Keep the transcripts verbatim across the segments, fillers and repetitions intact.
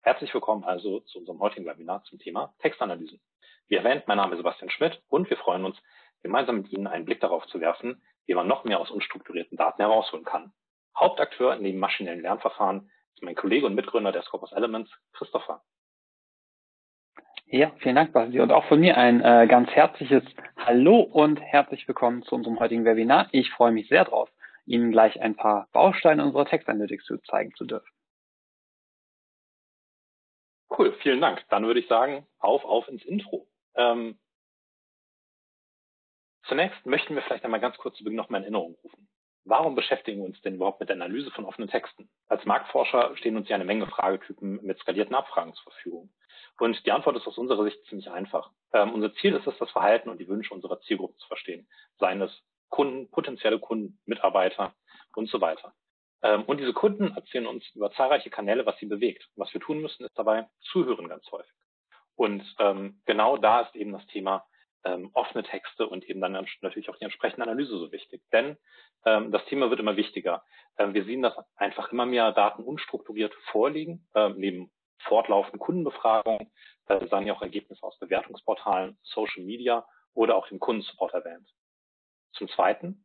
Herzlich willkommen also zu unserem heutigen Webinar zum Thema Textanalysen. Wie erwähnt, mein Name ist Sebastian Schmidt und wir freuen uns, gemeinsam mit Ihnen einen Blick darauf zu werfen, wie man noch mehr aus unstrukturierten Daten herausholen kann. Hauptakteur neben maschinellen Lernverfahren ist mein Kollege und Mitgründer der Scopus Elements, Christopher. Ja, vielen Dank, Basti. Und auch von mir ein äh, ganz herzliches Hallo und herzlich willkommen zu unserem heutigen Webinar. Ich freue mich sehr drauf, Ihnen gleich ein paar Bausteine unserer Textanalytics zeigen zu dürfen. Cool, vielen Dank. Dann würde ich sagen, auf, auf ins Intro. Ähm, zunächst möchten wir vielleicht einmal ganz kurz zu Beginn nochmal in Erinnerung rufen. Warum beschäftigen wir uns denn überhaupt mit der Analyse von offenen Texten? Als Marktforscher stehen uns ja eine Menge Fragetypen mit skalierten Abfragen zur Verfügung. Und die Antwort ist aus unserer Sicht ziemlich einfach. Ähm, unser Ziel ist es, das Verhalten und die Wünsche unserer Zielgruppe zu verstehen. Seien es Kunden, potenzielle Kunden, Mitarbeiter und so weiter. Ähm, und diese Kunden erzählen uns über zahlreiche Kanäle, was sie bewegt. Was wir tun müssen, ist dabei zuhören ganz häufig. Und ähm, genau da ist eben das Thema ähm, offene Texte und eben dann natürlich auch die entsprechende Analyse so wichtig. Denn ähm, das Thema wird immer wichtiger. Ähm, wir sehen, dass einfach immer mehr Daten unstrukturiert vorliegen, ähm, neben fortlaufenden Kundenbefragungen, äh, seien ja auch Ergebnisse aus Bewertungsportalen, Social Media oder auch dem Kundensupport erwähnt. Zum Zweiten,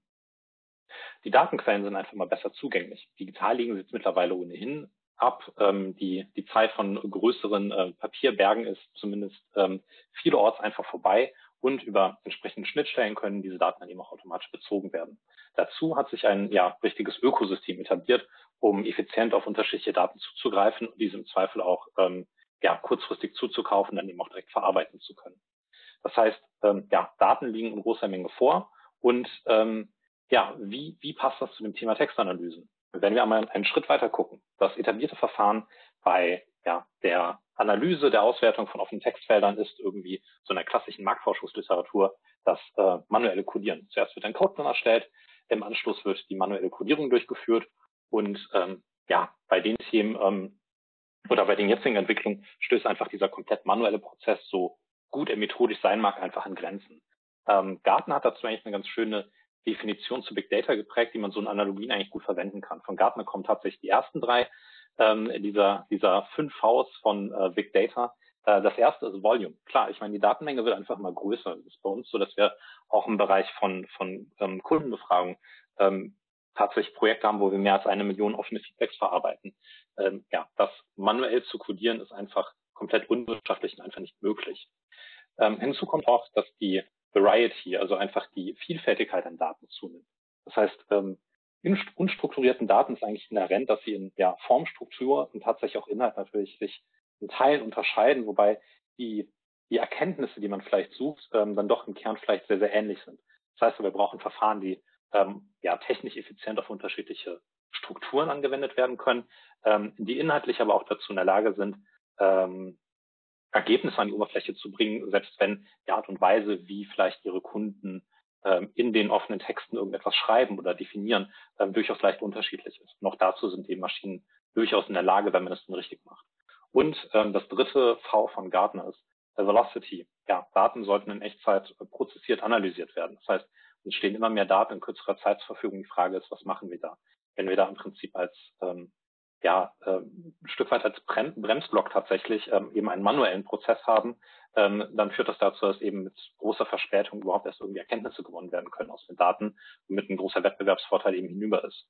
die Datenquellen sind einfach mal besser zugänglich. Digital liegen sie jetzt mittlerweile ohnehin ab. Ähm, die, die Zeit von größeren äh, Papierbergen ist zumindest ähm, vielerorts einfach vorbei und über entsprechende Schnittstellen können diese Daten dann eben auch automatisch bezogen werden. Dazu hat sich ein ja, richtiges Ökosystem etabliert, um effizient auf unterschiedliche Daten zuzugreifen und diese im Zweifel auch ähm, ja, kurzfristig zuzukaufen, dann eben auch direkt verarbeiten zu können. Das heißt, ähm, ja, Daten liegen in großer Menge vor und ähm, ja, wie, wie passt das zu dem Thema Textanalysen? Wenn wir einmal einen Schritt weiter gucken, das etablierte Verfahren bei ja, der Analyse, der Auswertung von offenen Textfeldern ist irgendwie so in der klassischen Marktforschungsliteratur das äh, manuelle Codieren. Zuerst wird ein Codeplan erstellt, im Anschluss wird die manuelle Codierung durchgeführt und ähm, ja, bei den Themen ähm, oder bei den jetzigen Entwicklungen stößt einfach dieser komplett manuelle Prozess, so gut er methodisch sein mag, einfach an Grenzen. Ähm, Gartner hat dazu eigentlich eine ganz schöne Definition zu Big Data geprägt, die man so in Analogien eigentlich gut verwenden kann. Von Gartner kommen tatsächlich die ersten drei ähm, dieser, dieser fünf Vs von äh, Big Data. Äh, das erste ist Volume. Klar, ich meine, die Datenmenge wird einfach immer größer. Es ist bei uns so, dass wir auch im Bereich von, von ähm, Kundenbefragung ähm, tatsächlich Projekte haben, wo wir mehr als eine Million offene Feedbacks verarbeiten. Ähm, ja, das manuell zu codieren ist einfach komplett unwirtschaftlich und einfach nicht möglich. Ähm, hinzu kommt auch, dass die Variety, also einfach die Vielfältigkeit an Daten zunimmt. Das heißt, ähm, in unstrukturierten Daten ist eigentlich inhärent, dass sie in ja, Form, Struktur und tatsächlich auch Inhalt natürlich sich in Teilen unterscheiden, wobei die, die Erkenntnisse, die man vielleicht sucht, ähm, dann doch im Kern vielleicht sehr, sehr ähnlich sind. Das heißt, wir brauchen Verfahren, die ähm, ja, technisch effizient auf unterschiedliche Strukturen angewendet werden können, ähm, die inhaltlich aber auch dazu in der Lage sind, ähm, Ergebnisse an die Oberfläche zu bringen, selbst wenn die Art und Weise, wie vielleicht ihre Kunden ähm, in den offenen Texten irgendetwas schreiben oder definieren, ähm, durchaus leicht unterschiedlich ist. Und auch dazu sind eben Maschinen durchaus in der Lage, wenn man es dann richtig macht. Und ähm, das dritte V von Gartner ist äh, Velocity. Ja, Daten sollten in Echtzeit äh, prozessiert analysiert werden. Das heißt, es stehen immer mehr Daten in kürzerer Zeit zur Verfügung. Die Frage ist, was machen wir da? Wenn wir da im Prinzip als ähm, ja, äh, ein Stück weit als Bremsblock tatsächlich ähm, eben einen manuellen Prozess haben, ähm, dann führt das dazu, dass eben mit großer Verspätung überhaupt erst irgendwie Erkenntnisse gewonnen werden können aus den Daten, womit ein großer Wettbewerbsvorteil eben hinüber ist.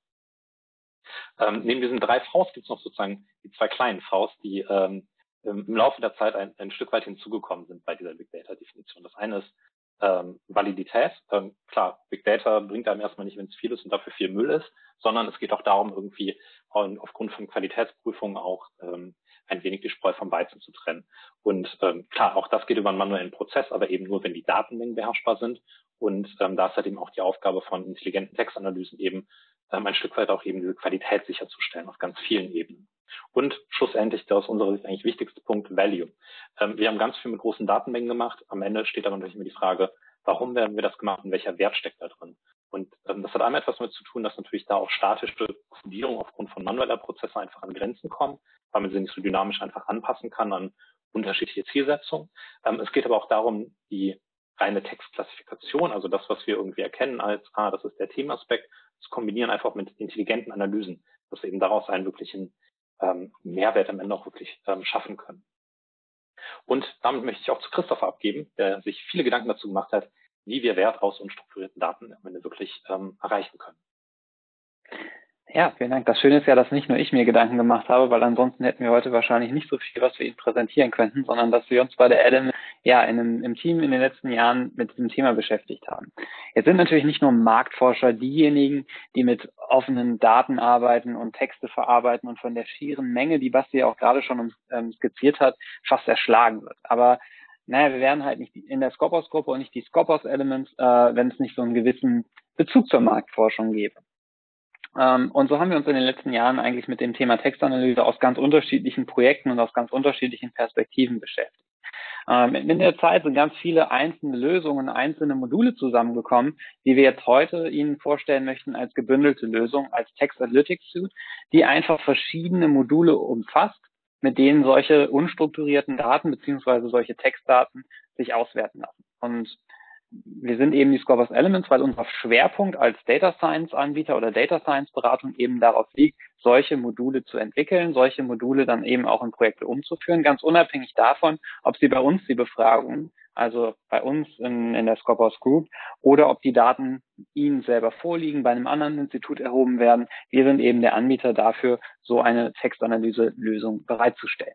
Ähm, neben diesen drei Vs gibt es noch sozusagen die zwei kleinen Vs, die ähm, im Laufe der Zeit ein, ein Stück weit hinzugekommen sind bei dieser Big Data Definition. Das eine ist ähm, Validität. Ähm, klar, Big Data bringt einem erstmal nicht, wenn es viel ist und dafür viel Müll ist, sondern es geht auch darum, irgendwie aufgrund von Qualitätsprüfungen auch ähm, ein wenig die Spreu vom Weizen zu trennen. Und ähm, klar, auch das geht über einen manuellen Prozess, aber eben nur, wenn die Datenmengen beherrschbar sind. Und ähm, da ist halt eben auch die Aufgabe von intelligenten Textanalysen eben, ähm, ein Stück weit auch eben diese Qualität sicherzustellen auf ganz vielen Ebenen. Und schlussendlich der aus unserer Sicht eigentlich wichtigste Punkt, Value. Ähm, wir haben ganz viel mit großen Datenmengen gemacht. Am Ende steht aber natürlich immer die Frage, warum werden wir das gemacht und welcher Wert steckt da drin? Und ähm, das hat einmal etwas damit zu tun, dass natürlich da auch statische Codierung aufgrund von manueller Prozesse einfach an Grenzen kommen, weil man sie nicht so dynamisch einfach anpassen kann an unterschiedliche Zielsetzungen. Ähm, es geht aber auch darum, die reine Textklassifikation, also das, was wir irgendwie erkennen als, ah, das ist der Themenaspekt, zu kombinieren einfach mit intelligenten Analysen, dass wir eben daraus einen wirklichen ähm, Mehrwert am Ende auch wirklich ähm, schaffen können. Und damit möchte ich auch zu Christopher abgeben, der sich viele Gedanken dazu gemacht hat, wie wir Wert aus unstrukturierten Daten am Ende wirklich ähm, erreichen können. Ja, vielen Dank. Das Schöne ist ja, dass nicht nur ich mir Gedanken gemacht habe, weil ansonsten hätten wir heute wahrscheinlich nicht so viel, was wir Ihnen präsentieren könnten, sondern dass wir uns bei der Adam ja in einem, im Team in den letzten Jahren mit diesem Thema beschäftigt haben. Jetzt sind natürlich nicht nur Marktforscher diejenigen, die mit offenen Daten arbeiten und Texte verarbeiten und von der schieren Menge, die Basti ja auch gerade schon ähm, skizziert hat, fast erschlagen wird. Aber naja, wir wären halt nicht in der Scopus-Gruppe und nicht die Scopus-Elements, äh, wenn es nicht so einen gewissen Bezug zur Marktforschung gäbe. Um, und so haben wir uns in den letzten Jahren eigentlich mit dem Thema Textanalyse aus ganz unterschiedlichen Projekten und aus ganz unterschiedlichen Perspektiven beschäftigt. Um, in der Zeit sind ganz viele einzelne Lösungen, einzelne Module zusammengekommen, die wir jetzt heute Ihnen vorstellen möchten als gebündelte Lösung, als Text Analytics Suite, die einfach verschiedene Module umfasst, mit denen solche unstrukturierten Daten beziehungsweise solche Textdaten sich auswerten lassen. Und wir sind eben die Scopus Elements, weil unser Schwerpunkt als Data Science Anbieter oder Data Science Beratung eben darauf liegt, solche Module zu entwickeln, solche Module dann eben auch in Projekte umzuführen, ganz unabhängig davon, ob sie bei uns die Befragung, also bei uns in, in der Scopus Group, oder ob die Daten Ihnen selber vorliegen, bei einem anderen Institut erhoben werden. Wir sind eben der Anbieter dafür, so eine Textanalyse-Lösung bereitzustellen.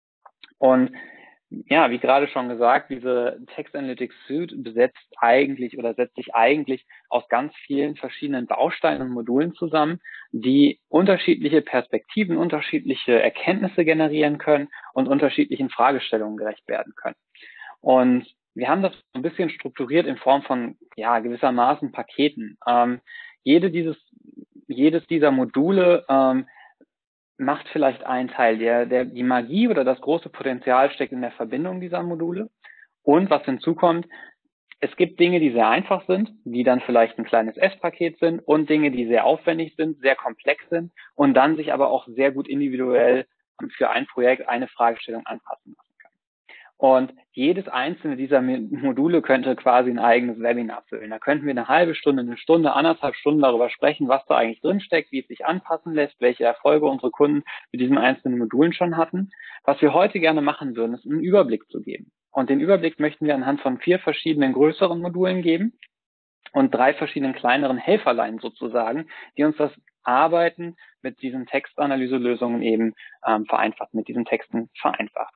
Und ja, wie gerade schon gesagt, diese Text Analytics Suite besetzt eigentlich oder setzt sich eigentlich aus ganz vielen verschiedenen Bausteinen und Modulen zusammen, die unterschiedliche Perspektiven, unterschiedliche Erkenntnisse generieren können und unterschiedlichen Fragestellungen gerecht werden können. Und wir haben das ein bisschen strukturiert in Form von, ja, gewissermaßen Paketen. Ähm, jede dieses, jedes dieser Module ähm, macht vielleicht einen Teil. Der, der, die Magie oder das große Potenzial steckt in der Verbindung dieser Module. Und was hinzukommt, es gibt Dinge, die sehr einfach sind, die dann vielleicht ein kleines S-Paket sind und Dinge, die sehr aufwendig sind, sehr komplex sind und dann sich aber auch sehr gut individuell für ein Projekt eine Fragestellung anpassen lassen kann. Und jedes einzelne dieser Module könnte quasi ein eigenes Webinar füllen. Da könnten wir eine halbe Stunde, eine Stunde, anderthalb Stunden darüber sprechen, was da eigentlich drinsteckt, wie es sich anpassen lässt, welche Erfolge unsere Kunden mit diesen einzelnen Modulen schon hatten. Was wir heute gerne machen würden, ist einen Überblick zu geben. Und den Überblick möchten wir anhand von vier verschiedenen größeren Modulen geben und drei verschiedenen kleineren Helferlein sozusagen, die uns das Arbeiten mit diesen Textanalyselösungen eben ähm, vereinfacht, mit diesen Texten vereinfacht.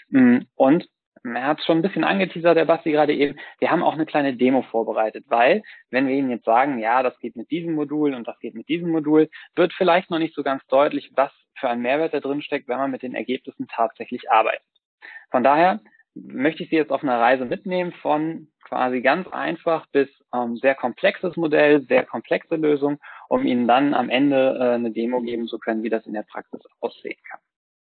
Und er hat es schon ein bisschen angeteasert, der Basti gerade eben, wir haben auch eine kleine Demo vorbereitet, weil wenn wir Ihnen jetzt sagen, ja, das geht mit diesem Modul und das geht mit diesem Modul, wird vielleicht noch nicht so ganz deutlich, was für ein Mehrwert da drin steckt, wenn man mit den Ergebnissen tatsächlich arbeitet. Von daher möchte ich Sie jetzt auf einer Reise mitnehmen von quasi ganz einfach bis ähm, sehr komplexes Modell, sehr komplexe Lösung, um Ihnen dann am Ende äh, eine Demo geben zu können, wie das in der Praxis aussehen kann.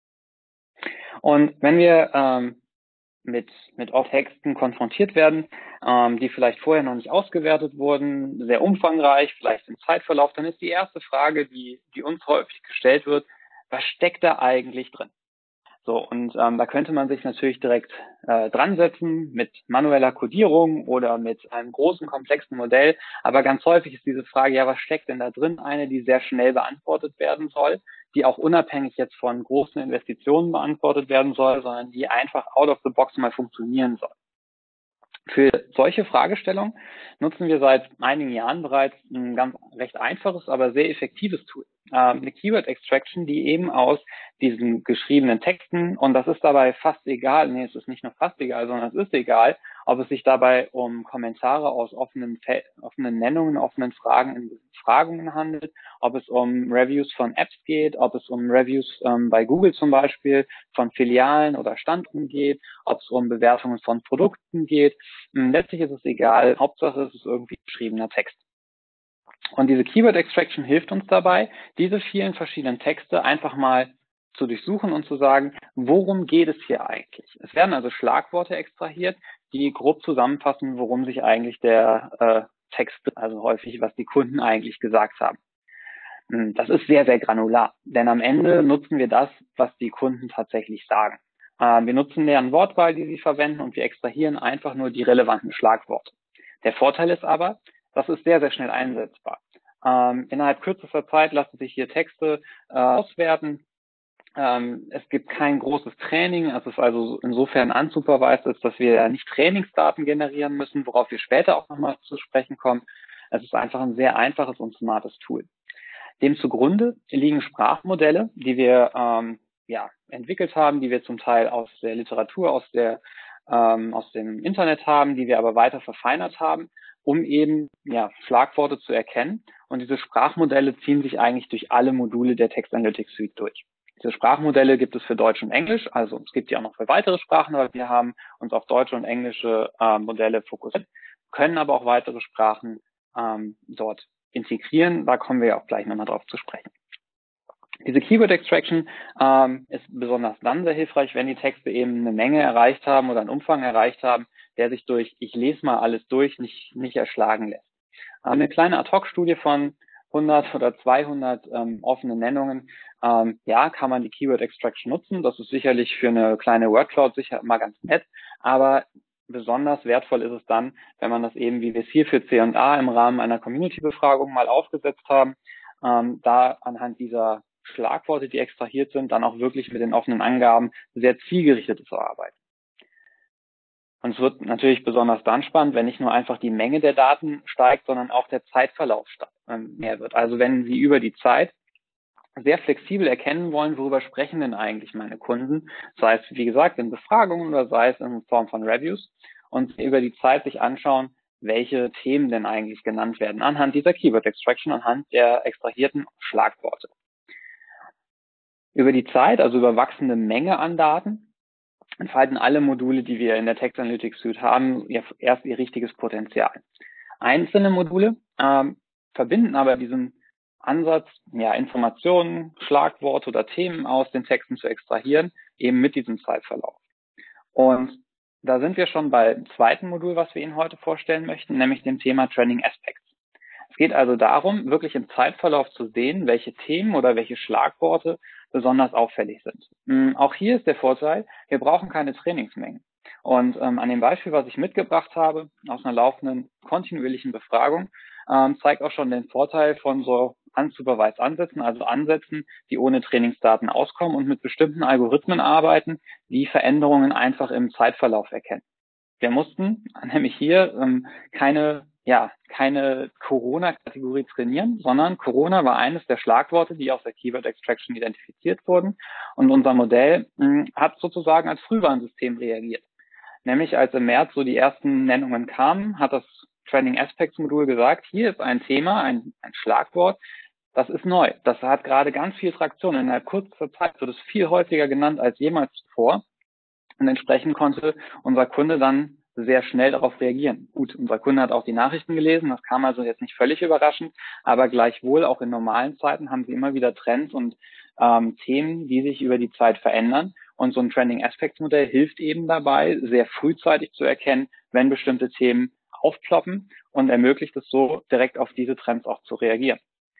Und wenn wir ähm, mit mit Texten konfrontiert werden, ähm, die vielleicht vorher noch nicht ausgewertet wurden, sehr umfangreich, vielleicht im Zeitverlauf, dann ist die erste Frage, die die uns häufig gestellt wird, was steckt da eigentlich drin? So, und ähm, da könnte man sich natürlich direkt äh, dran setzen mit manueller Codierung oder mit einem großen, komplexen Modell. Aber ganz häufig ist diese Frage, ja, was steckt denn da drin? Eine, die sehr schnell beantwortet werden soll, die auch unabhängig jetzt von großen Investitionen beantwortet werden soll, sondern die einfach out of the box mal funktionieren soll. Für solche Fragestellungen nutzen wir seit einigen Jahren bereits ein ganz recht einfaches, aber sehr effektives Tool. Eine Keyword Extraction, die eben aus diesen geschriebenen Texten, und das ist dabei fast egal, nee, es ist nicht nur fast egal, sondern es ist egal, ob es sich dabei um Kommentare aus offenen, offenen Nennungen, offenen Fragen in Befragungen handelt, ob es um Reviews von Apps geht, ob es um Reviews ähm, bei Google zum Beispiel von Filialen oder Standorten geht, ob es um Bewertungen von Produkten geht. Letztlich ist es egal, Hauptsache es ist irgendwie geschriebener Text. Und diese Keyword Extraction hilft uns dabei, diese vielen verschiedenen Texte einfach mal zu durchsuchen und zu sagen, worum geht es hier eigentlich? Es werden also Schlagworte extrahiert, die grob zusammenfassen, worum sich eigentlich der äh, Text, also häufig, was die Kunden eigentlich gesagt haben. Das ist sehr, sehr granular, denn am Ende nutzen wir das, was die Kunden tatsächlich sagen. Äh, wir nutzen deren Wortwahl, die sie verwenden, und wir extrahieren einfach nur die relevanten Schlagworte. Der Vorteil ist aber, das ist sehr, sehr schnell einsetzbar. Ähm, innerhalb kürzester Zeit lassen sich hier Texte äh, auswerten, Ähm, es gibt kein großes Training, es ist also insofern unsupervised ist, dass wir ja nicht Trainingsdaten generieren müssen, worauf wir später auch nochmal zu sprechen kommen. Es ist einfach ein sehr einfaches und smartes Tool. Dem zugrunde liegen Sprachmodelle, die wir ähm, ja, entwickelt haben, die wir zum Teil aus der Literatur, aus, der, ähm, aus dem Internet haben, die wir aber weiter verfeinert haben, um eben ja, Schlagworte zu erkennen. Und diese Sprachmodelle ziehen sich eigentlich durch alle Module der Text Analytics Suite durch. Diese Sprachmodelle gibt es für Deutsch und Englisch, also es gibt die auch noch für weitere Sprachen, aber wir haben uns auf deutsche und englische äh, Modelle fokussiert, können aber auch weitere Sprachen ähm, dort integrieren. Da kommen wir ja auch gleich nochmal drauf zu sprechen. Diese Keyword Extraction ähm, ist besonders dann sehr hilfreich, wenn die Texte eben eine Menge erreicht haben oder einen Umfang erreicht haben, der sich durch ich lese mal alles durch nicht, nicht erschlagen lässt. Eine kleine Ad-Hoc-Studie von hundert oder zweihundert ähm, offenen Nennungen, ähm, ja, kann man die Keyword Extraction nutzen. Das ist sicherlich für eine kleine Wordcloud sicher mal ganz nett, aber besonders wertvoll ist es dann, wenn man das eben, wie wir es hier für C und A im Rahmen einer Community-Befragung mal aufgesetzt haben, ähm, da anhand dieser Schlagworte, die extrahiert sind, dann auch wirklich mit den offenen Angaben sehr zielgerichtet zu arbeiten. Und es wird natürlich besonders dann spannend, wenn nicht nur einfach die Menge der Daten steigt, sondern auch der Zeitverlauf mehr wird. Also wenn Sie über die Zeit sehr flexibel erkennen wollen, worüber sprechen denn eigentlich meine Kunden, sei es, wie gesagt, in Befragungen oder sei es in Form von Reviews, und über die Zeit sich anschauen, welche Themen denn eigentlich genannt werden, anhand dieser Keyword Extraction, anhand der extrahierten Schlagworte. Über die Zeit, also über wachsende Menge an Daten, entfalten alle Module, die wir in der Text Analytics Suite haben, erst ihr richtiges Potenzial. Einzelne Module ähm, verbinden aber diesen Ansatz, ja, Informationen, Schlagworte oder Themen aus den Texten zu extrahieren, eben mit diesem Zeitverlauf. Und da sind wir schon beim zweiten Modul, was wir Ihnen heute vorstellen möchten, nämlich dem Thema Trending Aspects. Es geht also darum, wirklich im Zeitverlauf zu sehen, welche Themen oder welche Schlagworte besonders auffällig sind. Auch hier ist der Vorteil, wir brauchen keine Trainingsmengen. Und ähm, an dem Beispiel, was ich mitgebracht habe, aus einer laufenden kontinuierlichen Befragung, ähm, zeigt auch schon den Vorteil von so unsupervised Ansätzen, also Ansätzen, die ohne Trainingsdaten auskommen und mit bestimmten Algorithmen arbeiten, die Veränderungen einfach im Zeitverlauf erkennen. Wir mussten nämlich hier ähm, keine ja, keine Corona-Kategorie trainieren, sondern Corona war eines der Schlagworte, die aus der Keyword Extraction identifiziert wurden. Und unser Modell mh, hat sozusagen als Frühwarnsystem reagiert. Nämlich als im März so die ersten Nennungen kamen, hat das Trending Aspects Modul gesagt, hier ist ein Thema, ein, ein Schlagwort, das ist neu. Das hat gerade ganz viel Traktion. In einer kurzen Zeit wird es viel häufiger genannt als jemals zuvor. Und entsprechend konnte unser Kunde dann sehr schnell darauf reagieren. Gut, unser Kunde hat auch die Nachrichten gelesen, das kam also jetzt nicht völlig überraschend, aber gleichwohl auch in normalen Zeiten haben sie immer wieder Trends und ähm, Themen, die sich über die Zeit verändern. Und so ein Trending Aspects Modell hilft eben dabei, sehr frühzeitig zu erkennen, wenn bestimmte Themen aufploppen und ermöglicht es so, direkt auf diese Trends auch zu reagieren.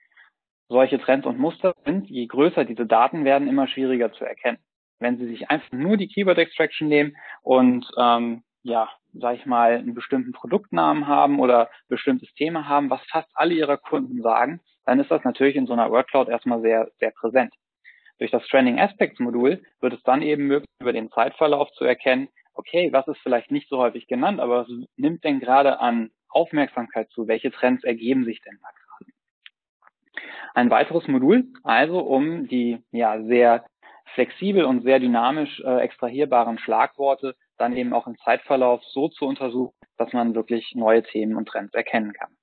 Solche Trends und Muster sind, je größer diese Daten werden, immer schwieriger zu erkennen. Wenn Sie sich einfach nur die Keyword Extraction nehmen und ähm, ja, sag ich mal, einen bestimmten Produktnamen haben oder bestimmtes Thema haben, was fast alle Ihrer Kunden sagen, dann ist das natürlich in so einer Wordcloud erstmal sehr, sehr präsent. Durch das Trending Aspects Modul wird es dann eben möglich, über den Zeitverlauf zu erkennen, okay, was ist vielleicht nicht so häufig genannt, aber was nimmt denn gerade an Aufmerksamkeit zu? Welche Trends ergeben sich denn da gerade? Ein weiteres Modul, also um die ja sehr flexibel und sehr dynamisch äh, extrahierbaren Schlagworte dann eben auch im Zeitverlauf so zu untersuchen, dass man wirklich neue Themen und Trends erkennen kann.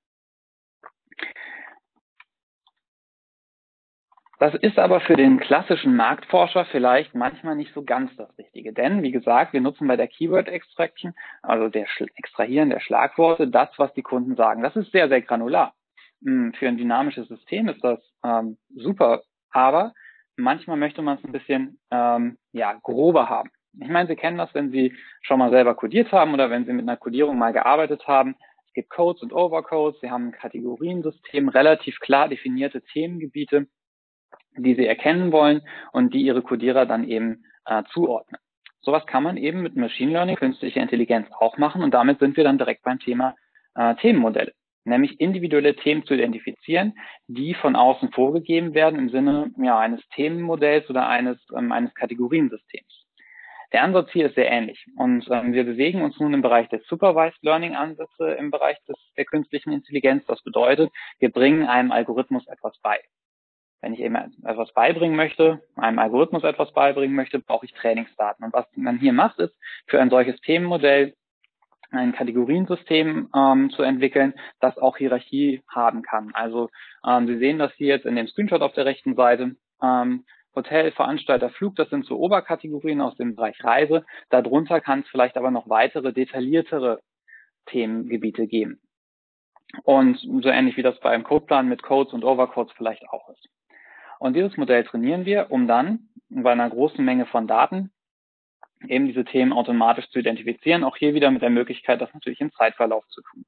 Das ist aber für den klassischen Marktforscher vielleicht manchmal nicht so ganz das Richtige. Denn, wie gesagt, wir nutzen bei der Keyword Extraction, also der Extrahieren der Schlagworte, das, was die Kunden sagen. Das ist sehr, sehr granular. Für ein dynamisches System ist das ähm, super, aber manchmal möchte man es ein bisschen ähm, ja, grober haben. Ich meine, Sie kennen das, wenn Sie schon mal selber codiert haben oder wenn Sie mit einer Codierung mal gearbeitet haben. Es gibt Codes und Overcodes, Sie haben ein Kategoriensystem, relativ klar definierte Themengebiete, die Sie erkennen wollen und die Ihre Codierer dann eben äh, zuordnen. Sowas kann man eben mit Machine Learning, künstlicher Intelligenz auch machen und damit sind wir dann direkt beim Thema äh, Themenmodelle. nämlich individuelle Themen zu identifizieren, die von außen vorgegeben werden im Sinne ja, eines Themenmodells oder eines, ähm, eines Kategoriensystems. Der Ansatz hier ist sehr ähnlich und ähm, wir bewegen uns nun im Bereich der Supervised Learning Ansätze im Bereich des, der künstlichen Intelligenz. Das bedeutet, wir bringen einem Algorithmus etwas bei. Wenn ich eben etwas beibringen möchte, einem Algorithmus etwas beibringen möchte, brauche ich Trainingsdaten. Und was man hier macht, ist für ein solches Themenmodell ein Kategoriensystem ähm, zu entwickeln, das auch Hierarchie haben kann. Also ähm, Sie sehen das hier jetzt in dem Screenshot auf der rechten Seite. Ähm, Hotel, Veranstalter, Flug, das sind so Oberkategorien aus dem Bereich Reise. Darunter kann es vielleicht aber noch weitere, detailliertere Themengebiete geben. Und so ähnlich wie das beim Codeplan mit Codes und Overcodes vielleicht auch ist. Und dieses Modell trainieren wir, um dann bei einer großen Menge von Daten eben diese Themen automatisch zu identifizieren. Auch hier wieder mit der Möglichkeit, das natürlich im Zeitverlauf zu tun.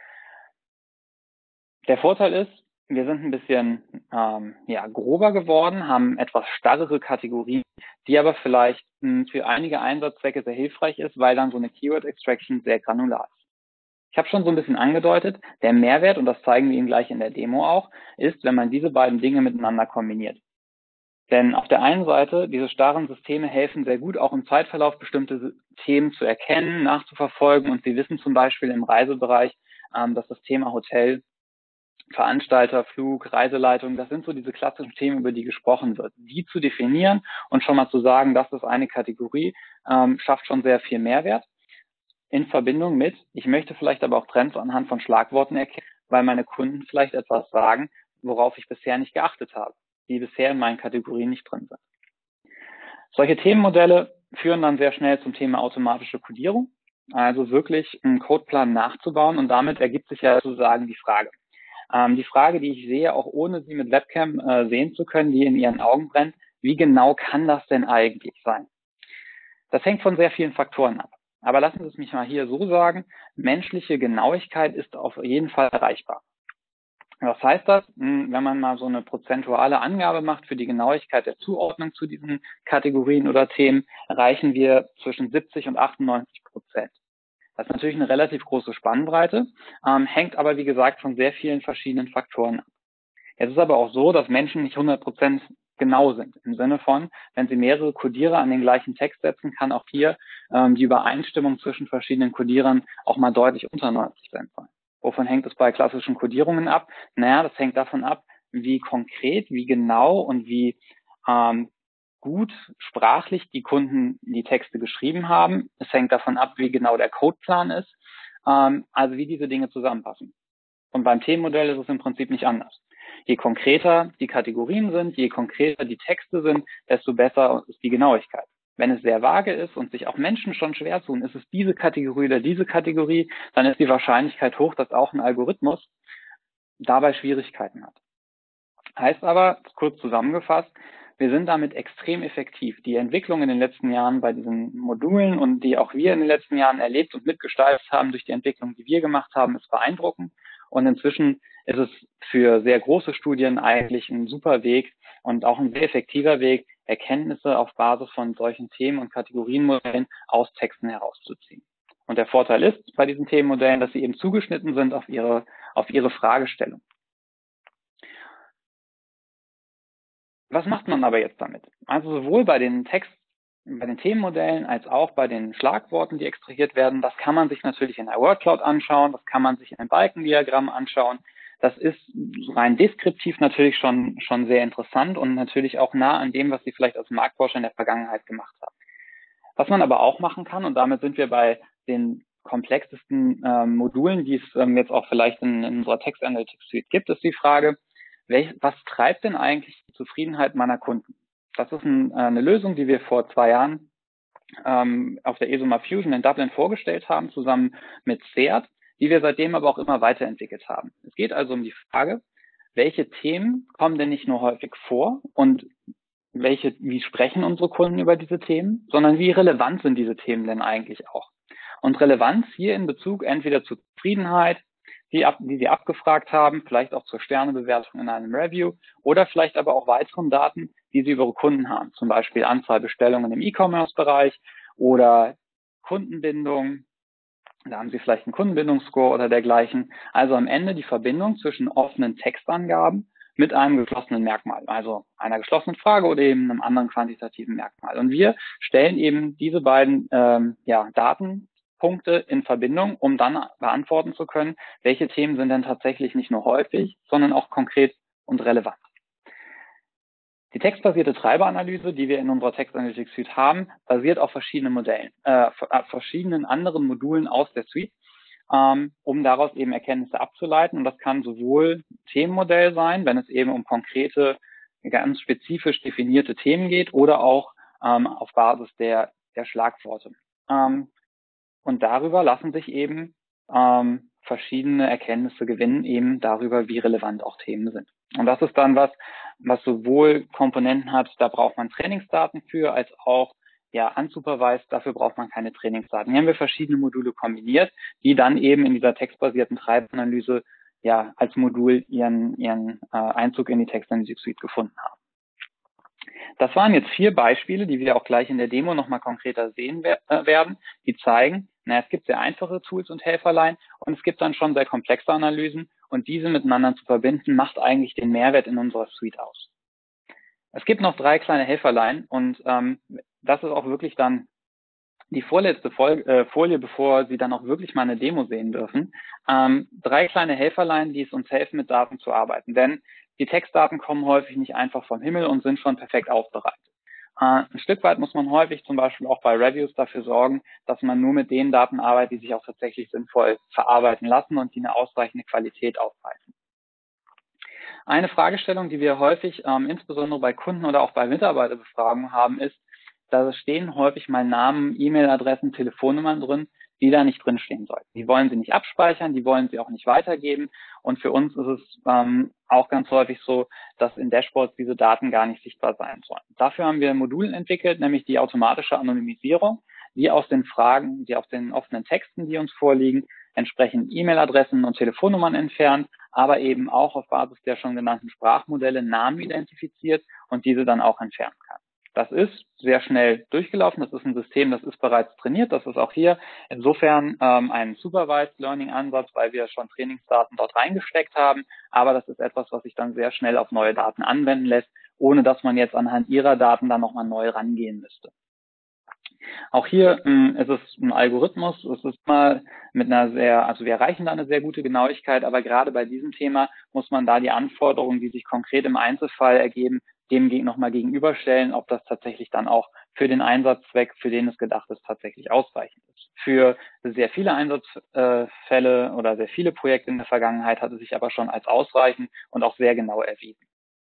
Der Vorteil ist, wir sind ein bisschen ähm, ja, grober geworden, haben etwas starrere Kategorien, die aber vielleicht mh, für einige Einsatzzwecke sehr hilfreich ist, weil dann so eine Keyword Extraction sehr granular ist. Ich habe schon so ein bisschen angedeutet, der Mehrwert, und das zeigen wir Ihnen gleich in der Demo auch, ist, wenn man diese beiden Dinge miteinander kombiniert. Denn auf der einen Seite, diese starren Systeme helfen sehr gut, auch im Zeitverlauf bestimmte Themen zu erkennen, nachzuverfolgen. Und Sie wissen zum Beispiel im Reisebereich, ähm, dass das Thema Hotel, Veranstalter, Flug, Reiseleitung, das sind so diese klassischen Themen, über die gesprochen wird. Die zu definieren und schon mal zu sagen, das ist eine Kategorie, ähm, schafft schon sehr viel Mehrwert. In Verbindung mit, ich möchte vielleicht aber auch Trends anhand von Schlagworten erkennen, weil meine Kunden vielleicht etwas sagen, worauf ich bisher nicht geachtet habe, die bisher in meinen Kategorien nicht drin sind. Solche Themenmodelle führen dann sehr schnell zum Thema automatische Codierung, also wirklich einen Codeplan nachzubauen, und damit ergibt sich ja sozusagen die Frage. Ähm, die Frage, die ich sehe, auch ohne Sie mit Webcam äh, sehen zu können, die in Ihren Augen brennt, wie genau kann das denn eigentlich sein? Das hängt von sehr vielen Faktoren ab. Aber lassen Sie es mich mal hier so sagen, menschliche Genauigkeit ist auf jeden Fall erreichbar. Was heißt das? Wenn man mal so eine prozentuale Angabe macht für die Genauigkeit der Zuordnung zu diesen Kategorien oder Themen, erreichen wir zwischen siebzig und achtundneunzig Prozent. Das ist natürlich eine relativ große Spannbreite, ähm, hängt aber, wie gesagt, von sehr vielen verschiedenen Faktoren ab. Es ist aber auch so, dass Menschen nicht hundert Prozent genau sind. Im Sinne von, wenn Sie mehrere Codierer an den gleichen Text setzen, kann auch hier ähm, die Übereinstimmung zwischen verschiedenen Codierern auch mal deutlich unter neunzig Prozent sein. Wovon hängt es bei klassischen Codierungen ab? Naja, das hängt davon ab, wie konkret, wie genau und wie ähm, gut sprachlich die Kunden die Texte geschrieben haben. Es hängt davon ab, wie genau der Codeplan ist, ähm, also wie diese Dinge zusammenpassen. Und beim Themenmodell ist es im Prinzip nicht anders. Je konkreter die Kategorien sind, je konkreter die Texte sind, desto besser ist die Genauigkeit. Wenn es sehr vage ist und sich auch Menschen schon schwer tun, ist es diese Kategorie oder diese Kategorie, dann ist die Wahrscheinlichkeit hoch, dass auch ein Algorithmus dabei Schwierigkeiten hat. Heißt aber, kurz zusammengefasst, wir sind damit extrem effektiv. Die Entwicklung in den letzten Jahren bei diesen Modulen und die auch wir in den letzten Jahren erlebt und mitgestaltet haben durch die Entwicklung, die wir gemacht haben, ist beeindruckend. Und inzwischen ist es für sehr große Studien eigentlich ein super Weg und auch ein sehr effektiver Weg, Erkenntnisse auf Basis von solchen Themen- und Kategorienmodellen aus Texten herauszuziehen. Und der Vorteil ist bei diesen Themenmodellen, dass sie eben zugeschnitten sind auf ihre, auf ihre Fragestellung. Was macht man aber jetzt damit? Also sowohl bei den Text, bei den Themenmodellen als auch bei den Schlagworten, die extrahiert werden, das kann man sich natürlich in der Wordcloud anschauen, das kann man sich in einem Balkendiagramm anschauen. Das ist rein deskriptiv natürlich schon, schon sehr interessant und natürlich auch nah an dem, was Sie vielleicht als Marktforscher in der Vergangenheit gemacht haben. Was man aber auch machen kann, und damit sind wir bei den komplexesten ähm, Modulen, die es ähm, jetzt auch vielleicht in, in unserer Text Analytics Suite gibt, ist die Frage, welch, was treibt denn eigentlich die Zufriedenheit meiner Kunden? Das ist ein, äh, eine Lösung, die wir vor zwei Jahren ähm, auf der ESOMA Fusion in Dublin vorgestellt haben, zusammen mit Seat, die wir seitdem aber auch immer weiterentwickelt haben. Es geht also um die Frage, welche Themen kommen denn nicht nur häufig vor und welche, wie sprechen unsere Kunden über diese Themen, sondern wie relevant sind diese Themen denn eigentlich auch? Und Relevanz hier in Bezug entweder zur Zufriedenheit, die, ab, die Sie abgefragt haben, vielleicht auch zur Sternebewertung in einem Review oder vielleicht aber auch weiteren Daten, die Sie über Ihre Kunden haben, zum Beispiel Anzahl Bestellungen im E-Commerce-Bereich oder Kundenbindung, Da haben Sie vielleicht einen Kundenbindungsscore oder dergleichen. Also am Ende die Verbindung zwischen offenen Textangaben mit einem geschlossenen Merkmal, also einer geschlossenen Frage oder eben einem anderen quantitativen Merkmal. Und wir stellen eben diese beiden ähm, ja, Datenpunkte in Verbindung, um dann beantworten zu können, welche Themen sind denn tatsächlich nicht nur häufig, sondern auch konkret und relevant. Die textbasierte Treiberanalyse, die wir in unserer Text Analytics Suite haben, basiert auf verschiedenen Modellen, äh, verschiedenen anderen Modulen aus der Suite, ähm, um daraus eben Erkenntnisse abzuleiten. Und das kann sowohl Themenmodell sein, wenn es eben um konkrete, ganz spezifisch definierte Themen geht, oder auch ähm, auf Basis der, der Schlagworte. Ähm, und darüber lassen sich eben ähm, verschiedene Erkenntnisse gewinnen, eben darüber, wie relevant auch Themen sind. Und das ist dann was, was sowohl Komponenten hat, da braucht man Trainingsdaten für, als auch ja unsupervised, dafür braucht man keine Trainingsdaten. Hier haben wir verschiedene Module kombiniert, die dann eben in dieser textbasierten Treiberanalyse ja als Modul ihren, ihren äh, Einzug in die Text Analytics Suite gefunden haben. Das waren jetzt vier Beispiele, die wir auch gleich in der Demo nochmal konkreter sehen werden, die zeigen, na, es gibt sehr einfache Tools und Helferlein und es gibt dann schon sehr komplexe Analysen und diese miteinander zu verbinden, macht eigentlich den Mehrwert in unserer Suite aus. Es gibt noch drei kleine Helferlein und ähm, das ist auch wirklich dann die vorletzte Folge, äh, Folie, bevor Sie dann auch wirklich mal eine Demo sehen dürfen. Ähm, drei kleine Helferlein, die es uns helfen, mit Daten zu arbeiten, denn die Textdaten kommen häufig nicht einfach vom Himmel und sind schon perfekt aufbereitet. Äh, ein Stück weit muss man häufig zum Beispiel auch bei Reviews dafür sorgen, dass man nur mit den Daten arbeitet, die sich auch tatsächlich sinnvoll verarbeiten lassen und die eine ausreichende Qualität aufweisen. Eine Fragestellung, die wir häufig ähm, insbesondere bei Kunden oder auch bei Mitarbeiterbefragungen haben, ist, da stehen häufig mal Namen, E-Mail-Adressen, Telefonnummern drin, die da nicht drinstehen sollten. Die wollen Sie nicht abspeichern, die wollen Sie auch nicht weitergeben. Und für uns ist es ähm, auch ganz häufig so, dass in Dashboards diese Daten gar nicht sichtbar sein sollen. Dafür haben wir Module entwickelt, nämlich die automatische Anonymisierung, die aus den Fragen, die aus den offenen Texten, die uns vorliegen, entsprechend E-Mail-Adressen und Telefonnummern entfernt, aber eben auch auf Basis der schon genannten Sprachmodelle Namen identifiziert und diese dann auch entfernen kann. Das ist sehr schnell durchgelaufen. Das ist ein System, das ist bereits trainiert. Das ist auch hier insofern ähm, ein Supervised Learning Ansatz, weil wir schon Trainingsdaten dort reingesteckt haben. Aber das ist etwas, was sich dann sehr schnell auf neue Daten anwenden lässt, ohne dass man jetzt anhand ihrer Daten dann nochmal neu rangehen müsste. Auch hier mh, ist es ein Algorithmus. Es ist mal mit einer sehr, also wir erreichen da eine sehr gute Genauigkeit, aber gerade bei diesem Thema muss man da die Anforderungen, die sich konkret im Einzelfall ergeben, dem nochmal gegenüberstellen, ob das tatsächlich dann auch für den Einsatzzweck, für den es gedacht ist, tatsächlich ausreichend ist. Für sehr viele Einsatzfälle oder sehr viele Projekte in der Vergangenheit hat es sich aber schon als ausreichend und auch sehr genau erwiesen.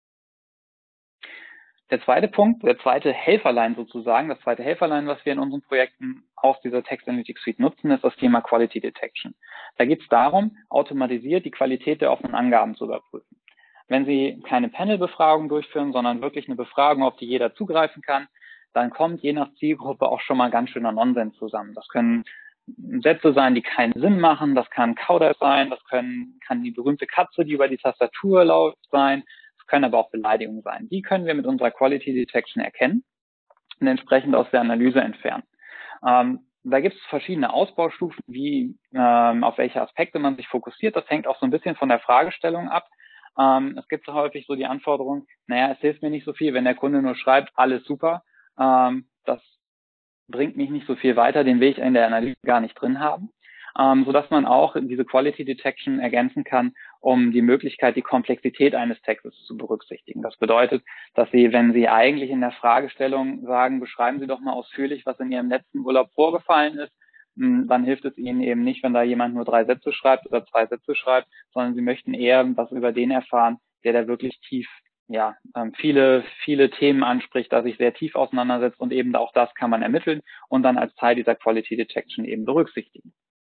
Der zweite Punkt, der zweite Helferlein sozusagen, das zweite Helferlein, was wir in unseren Projekten aus dieser Text Analytics Suite nutzen, ist das Thema Quality Detection. Da geht es darum, automatisiert die Qualität der offenen Angaben zu überprüfen. Wenn Sie keine Panel-Befragung durchführen, sondern wirklich eine Befragung, auf die jeder zugreifen kann, dann kommt je nach Zielgruppe auch schon mal ganz schöner Nonsens zusammen. Das können Sätze sein, die keinen Sinn machen, das kann Coder sein, das können, kann die berühmte Katze, die über die Tastatur läuft, sein, das können aber auch Beleidigungen sein. Die können wir mit unserer Quality Detection erkennen und entsprechend aus der Analyse entfernen. Ähm, da gibt es verschiedene Ausbaustufen, wie ähm, auf welche Aspekte man sich fokussiert. Das hängt auch so ein bisschen von der Fragestellung ab. Ähm, es gibt häufig so die Anforderung, naja, es hilft mir nicht so viel, wenn der Kunde nur schreibt, alles super. Ähm, das bringt mich nicht so viel weiter, den will ich in der Analyse gar nicht drin haben. Ähm, sodass man auch diese Quality Detection ergänzen kann, um die Möglichkeit, die Komplexität eines Textes zu berücksichtigen. Das bedeutet, dass Sie, wenn Sie eigentlich in der Fragestellung sagen, beschreiben Sie doch mal ausführlich, was in Ihrem letzten Urlaub vorgefallen ist, dann hilft es Ihnen eben nicht, wenn da jemand nur drei Sätze schreibt oder zwei Sätze schreibt, sondern Sie möchten eher was über den erfahren, der da wirklich tief, ja, viele, viele Themen anspricht, da sich sehr tief auseinandersetzt und eben auch das kann man ermitteln und dann als Teil dieser Quality Detection eben berücksichtigen.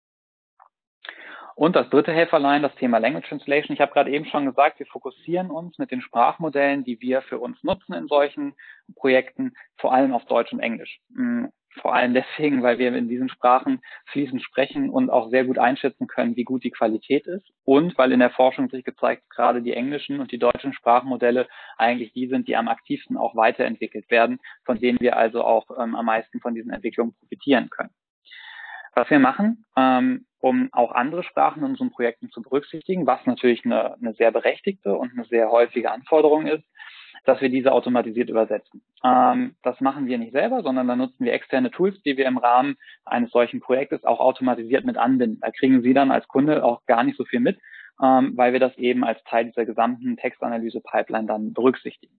Und das dritte Helferlein, das Thema Language Translation. Ich habe gerade eben schon gesagt, wir fokussieren uns mit den Sprachmodellen, die wir für uns nutzen in solchen Projekten, vor allem auf Deutsch und Englisch. Vor allem deswegen, weil wir in diesen Sprachen fließend sprechen und auch sehr gut einschätzen können, wie gut die Qualität ist. Und weil in der Forschung sich gezeigt, gerade die englischen und die deutschen Sprachmodelle eigentlich die sind, die am aktivsten auch weiterentwickelt werden, von denen wir also auch ähm, am meisten von diesen Entwicklungen profitieren können. Was wir machen, ähm, um auch andere Sprachen in unseren Projekten zu berücksichtigen, was natürlich eine, eine sehr berechtigte und eine sehr häufige Anforderung ist, dass wir diese automatisiert übersetzen. Ähm, das machen wir nicht selber, sondern da nutzen wir externe Tools, die wir im Rahmen eines solchen Projektes auch automatisiert mit anbinden. Da kriegen Sie dann als Kunde auch gar nicht so viel mit, ähm, weil wir das eben als Teil dieser gesamten Textanalyse-Pipeline dann berücksichtigen.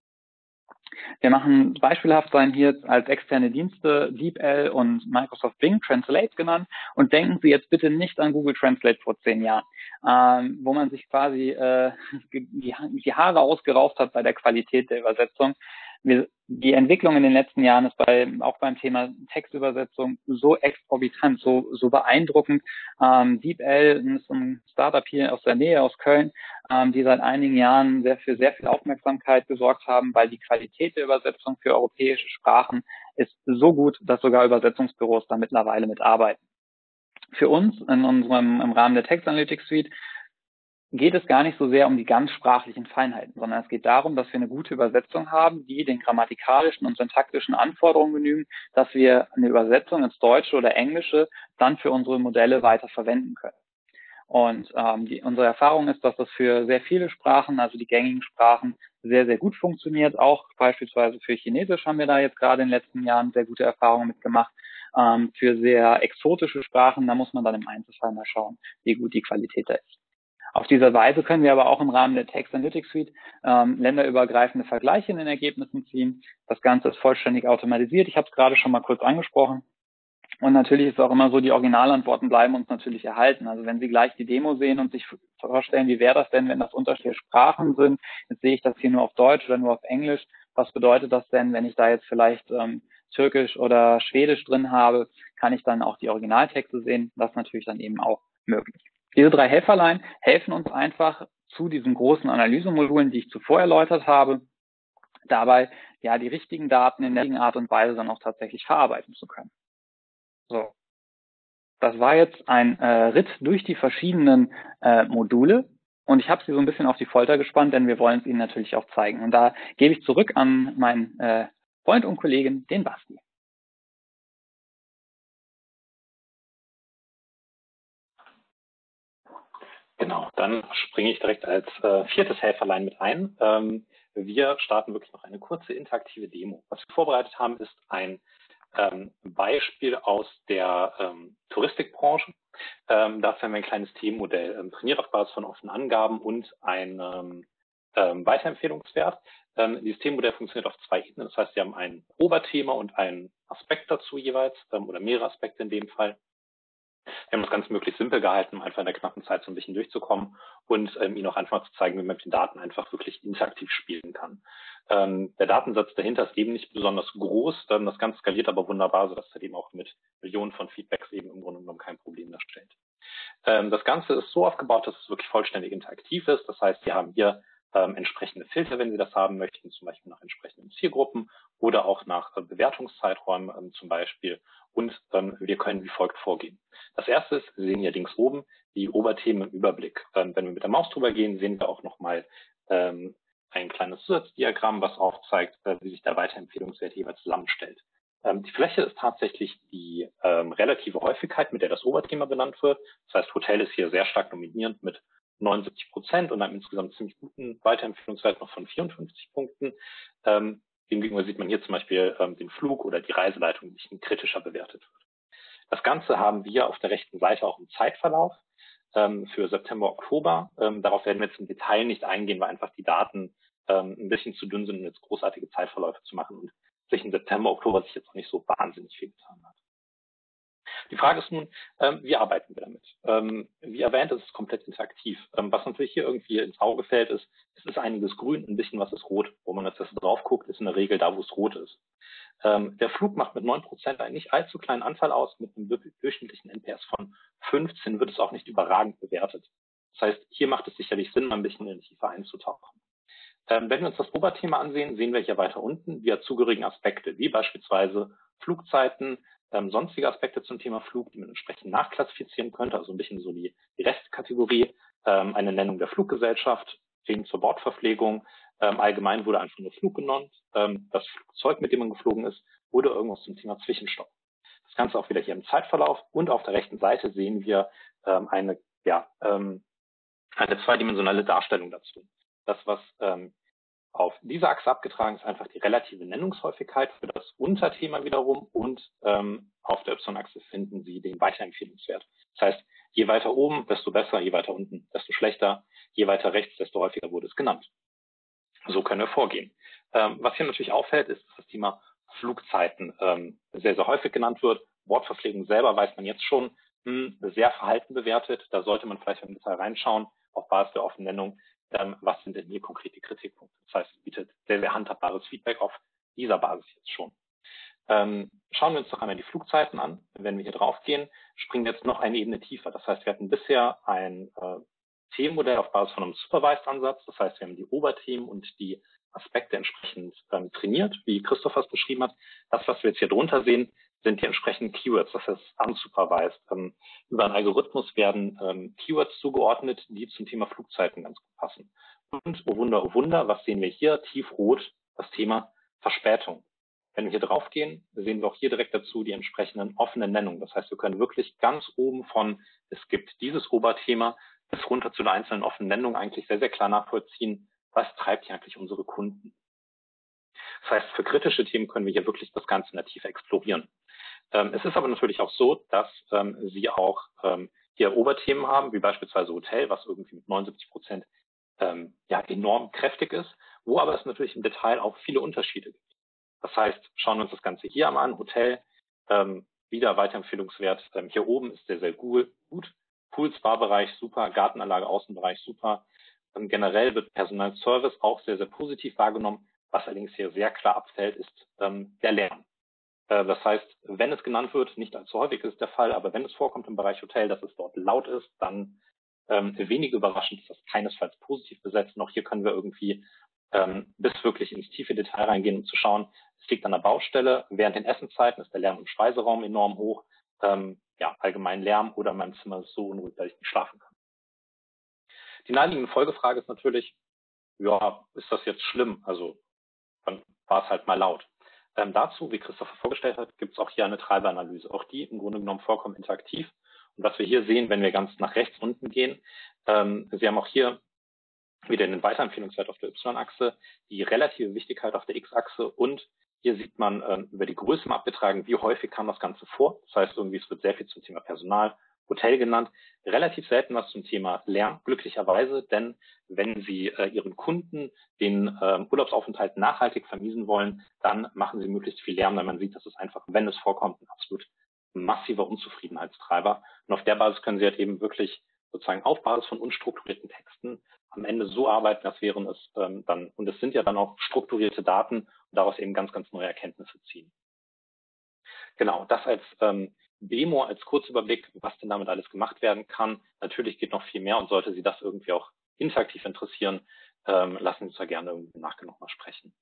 Wir machen beispielhaft sein hier als externe Dienste DeepL und Microsoft Bing Translate genannt und denken Sie jetzt bitte nicht an Google Translate vor zehn Jahren, ähm, wo man sich quasi äh, die, die Haare ausgerauft hat bei der Qualität der Übersetzung. Wir, die Entwicklung in den letzten Jahren ist bei, auch beim Thema Textübersetzung so exorbitant, so, so beeindruckend. Ähm, DeepL ist ein Startup hier aus der Nähe, aus Köln, ähm, die seit einigen Jahren sehr für sehr viel Aufmerksamkeit gesorgt haben, weil die Qualität der Übersetzung für europäische Sprachen ist so gut, dass sogar Übersetzungsbüros da mittlerweile mitarbeiten. Für uns in unserem, im Rahmen der Text Analytics Suite geht es gar nicht so sehr um die ganz sprachlichen Feinheiten, sondern es geht darum, dass wir eine gute Übersetzung haben, die den grammatikalischen und syntaktischen Anforderungen genügen, dass wir eine Übersetzung ins Deutsche oder Englische dann für unsere Modelle weiter verwenden können. Und ähm, die, unsere Erfahrung ist, dass das für sehr viele Sprachen, also die gängigen Sprachen, sehr, sehr gut funktioniert. Auch beispielsweise für Chinesisch haben wir da jetzt gerade in den letzten Jahren sehr gute Erfahrungen mitgemacht. Ähm, für sehr exotische Sprachen, da muss man dann im Einzelfall mal schauen, wie gut die Qualität da ist. Auf diese Weise können wir aber auch im Rahmen der Text Analytics Suite ähm, länderübergreifende Vergleiche in den Ergebnissen ziehen. Das Ganze ist vollständig automatisiert. Ich habe es gerade schon mal kurz angesprochen. Und natürlich ist es auch immer so, die Originalantworten bleiben uns natürlich erhalten. Also wenn Sie gleich die Demo sehen und sich vorstellen, wie wäre das denn, wenn das unterschiedliche Sprachen sind? Jetzt sehe ich das hier nur auf Deutsch oder nur auf Englisch. Was bedeutet das denn, wenn ich da jetzt vielleicht ähm, Türkisch oder Schwedisch drin habe? Kann ich dann auch die Originaltexte sehen? Das ist natürlich dann eben auch möglich. Diese drei Helferlein helfen uns einfach zu diesen großen Analysemodulen, die ich zuvor erläutert habe, dabei ja die richtigen Daten in der richtigen Art und Weise dann auch tatsächlich verarbeiten zu können. So, das war jetzt ein äh, Ritt durch die verschiedenen äh, Module und ich habe Sie so ein bisschen auf die Folter gespannt, denn wir wollen es Ihnen natürlich auch zeigen. Und da gebe ich zurück an meinen äh, Freund und Kollegen, den Basti. Genau, dann springe ich direkt als äh, viertes Helferlein mit ein. Ähm, wir starten wirklich noch eine kurze interaktive Demo. Was wir vorbereitet haben, ist ein ähm, Beispiel aus der ähm, Touristikbranche. Ähm, dafür haben wir ein kleines Themenmodell ähm, trainiert auf Basis von offenen Angaben und einem ähm, Weiterempfehlungswert. Ähm, dieses Themenmodell funktioniert auf zwei Ebenen. Das heißt, wir haben ein Oberthema und einen Aspekt dazu jeweils ähm, oder mehrere Aspekte in dem Fall. Wir haben das Ganze möglichst simpel gehalten, um einfach in der knappen Zeit so ein bisschen durchzukommen und ähm, Ihnen auch einfach mal zu zeigen, wie man mit den Daten einfach wirklich interaktiv spielen kann. Ähm, der Datensatz dahinter ist eben nicht besonders groß. Ähm, das Ganze skaliert aber wunderbar, sodass es eben auch mit Millionen von Feedbacks eben im Grunde genommen kein Problem darstellt. Ähm, das Ganze ist so aufgebaut, dass es wirklich vollständig interaktiv ist. Das heißt, wir haben hier ähm, entsprechende Filter, wenn Sie das haben möchten, zum Beispiel nach entsprechenden Zielgruppen oder auch nach äh, Bewertungszeiträumen ähm, zum Beispiel. Und ähm, wir können wie folgt vorgehen. Das erste ist, Sie sehen hier links oben die Oberthemen im Überblick. Ähm, wenn wir mit der Maus drüber gehen, sehen wir auch nochmal ähm, ein kleines Zusatzdiagramm, was aufzeigt, äh, wie sich der Weiterempfehlungswert jeweils zusammenstellt. Ähm, die Fläche ist tatsächlich die ähm, relative Häufigkeit, mit der das Oberthema benannt wird. Das heißt, Hotel ist hier sehr stark dominierend mit neunundsiebzig Prozent und einem insgesamt ziemlich guten Weiterempfehlungswert noch von vierundfünfzig Punkten. Ähm, demgegenüber sieht man hier zum Beispiel ähm, den Flug oder die Reiseleitung, die kritischer bewertet wird. Das Ganze haben wir auf der rechten Seite auch im Zeitverlauf ähm, für September, Oktober. Ähm, darauf werden wir jetzt im Detail nicht eingehen, weil einfach die Daten ähm, ein bisschen zu dünn sind, um jetzt großartige Zeitverläufe zu machen und zwischen September, Oktober sich jetzt noch nicht so wahnsinnig viel getan hat. Die Frage ist nun, ähm, wie arbeiten wir damit? Ähm, wie erwähnt, es ist komplett interaktiv. Ähm, was natürlich hier irgendwie ins Auge fällt, ist, es ist einiges grün, ein bisschen was ist rot. Wo man jetzt drauf guckt, ist in der Regel da, wo es rot ist. Ähm, der Flug macht mit neun Prozent einen nicht allzu kleinen Anteil aus. Mit einem durchschnittlichen N P S von fünfzehn wird es auch nicht überragend bewertet. Das heißt, hier macht es sicherlich Sinn, mal ein bisschen in die Tiefe einzutauchen. Ähm, wenn wir uns das Oberthema ansehen, sehen wir hier weiter unten die dazugehörigen Aspekte, wie beispielsweise Flugzeiten, ähm, sonstige Aspekte zum Thema Flug, die man entsprechend nachklassifizieren könnte, also ein bisschen so die, die Restkategorie, ähm, eine Nennung der Fluggesellschaft, Themen zur Bordverpflegung, ähm, allgemein wurde einfach nur Flug genannt, ähm, das Flugzeug, mit dem man geflogen ist, oder irgendwas zum Thema Zwischenstopp. Das Ganze auch wieder hier im Zeitverlauf. Und auf der rechten Seite sehen wir ähm, eine, ja, ähm, eine zweidimensionale Darstellung dazu. Das, was ähm, auf dieser Achse abgetragen ist, einfach die relative Nennungshäufigkeit für das Unterthema wiederum, und ähm, auf der Y-Achse finden Sie den Weiterempfehlungswert. Das heißt, je weiter oben, desto besser, je weiter unten, desto schlechter, je weiter rechts, desto häufiger wurde es genannt. So können wir vorgehen. Ähm, was hier natürlich auffällt, ist, dass das Thema Flugzeiten ähm, sehr, sehr häufig genannt wird. Wortverpflegung selber weiß man jetzt schon, mh, sehr verhalten bewertet. Da sollte man vielleicht im Detail reinschauen, auf Basis der offenen Nennung. Ähm, was sind denn hier konkret die Kritikpunkte? Das heißt, es bietet sehr, sehr handhabbares Feedback auf dieser Basis jetzt schon. Ähm, schauen wir uns noch einmal die Flugzeiten an. Wenn wir hier drauf gehen, springen wir jetzt noch eine Ebene tiefer. Das heißt, wir hatten bisher ein äh, Themenmodell auf Basis von einem Supervised-Ansatz. Das heißt, wir haben die Oberthemen und die Aspekte entsprechend ähm, trainiert, wie Christoph es beschrieben hat. Das, was wir jetzt hier drunter sehen, sind die entsprechenden Keywords, das heißt unsupervised. Ähm, über einen Algorithmus werden ähm, Keywords zugeordnet, die zum Thema Flugzeiten ganz gut passen. Und, oh Wunder, oh Wunder, was sehen wir hier? Tiefrot, das Thema Verspätung. Wenn wir hier drauf gehen, sehen wir auch hier direkt dazu die entsprechenden offenen Nennungen. Das heißt, wir können wirklich ganz oben von, es gibt dieses Oberthema, bis runter zu der einzelnen offenen Nennung eigentlich sehr, sehr klar nachvollziehen, was treibt hier eigentlich unsere Kunden. Das heißt, für kritische Themen können wir hier wirklich das Ganze in der Tiefe explorieren. Ähm, es ist aber natürlich auch so, dass ähm, Sie auch ähm, hier Oberthemen haben, wie beispielsweise Hotel, was irgendwie mit neunundsiebzig Prozent ähm, ja, enorm kräftig ist, wo aber es natürlich im Detail auch viele Unterschiede gibt. Das heißt, schauen wir uns das Ganze hier einmal an, Hotel, ähm, wieder Weiterempfehlungswert, ähm, hier oben ist sehr, sehr gut, gut. Pool, Spa-Bereich super, Gartenanlage, Außenbereich super. Ähm, generell wird Personalservice auch sehr, sehr positiv wahrgenommen. Was allerdings hier sehr klar abfällt, ist ähm, der Lärm. Äh, das heißt, wenn es genannt wird, nicht allzu häufig ist der Fall, aber wenn es vorkommt im Bereich Hotel, dass es dort laut ist, dann ähm, wenig überraschend ist das keinesfalls positiv besetzt. Und auch hier können wir irgendwie ähm, bis wirklich ins tiefe Detail reingehen, um zu schauen, es liegt an der Baustelle. Während den Essenszeiten ist der Lärm im Speiseraum enorm hoch. Ähm, ja, allgemein Lärm oder mein Zimmer ist so unruhig, dass ich nicht schlafen kann. Die naheliegende Folgefrage ist natürlich, ja, ist das jetzt schlimm? Also dann war es halt mal laut. Ähm, dazu, wie Christopher vorgestellt hat, gibt es auch hier eine Treiberanalyse. Auch die im Grunde genommen vollkommen interaktiv. Und was wir hier sehen, wenn wir ganz nach rechts unten gehen, ähm, Sie haben auch hier wieder den Weiterempfehlungswert auf der Y-Achse, die relative Wichtigkeit auf der X-Achse, und hier sieht man ähm, über die Größe mal abgetragen, wie häufig kam das Ganze vor. Das heißt, irgendwie es wird sehr viel zum Thema Personal, Hotel genannt, relativ selten was zum Thema Lärm, glücklicherweise, denn wenn Sie äh, Ihren Kunden den ähm, Urlaubsaufenthalt nachhaltig vermiesen wollen, dann machen Sie möglichst viel Lärm, weil man sieht, dass es einfach, wenn es vorkommt, ein absolut massiver Unzufriedenheitstreiber. Und auf der Basis können Sie halt eben wirklich sozusagen auf Basis von unstrukturierten Texten am Ende so arbeiten, als wären es ähm, dann, und es sind ja dann auch strukturierte Daten, und daraus eben ganz, ganz neue Erkenntnisse ziehen. Genau, das als ähm, Demo, als Kurzüberblick, was denn damit alles gemacht werden kann. Natürlich geht noch viel mehr, und sollte Sie das irgendwie auch interaktiv interessieren, ähm, lassen Sie uns da gerne irgendwie nachher nochmal sprechen.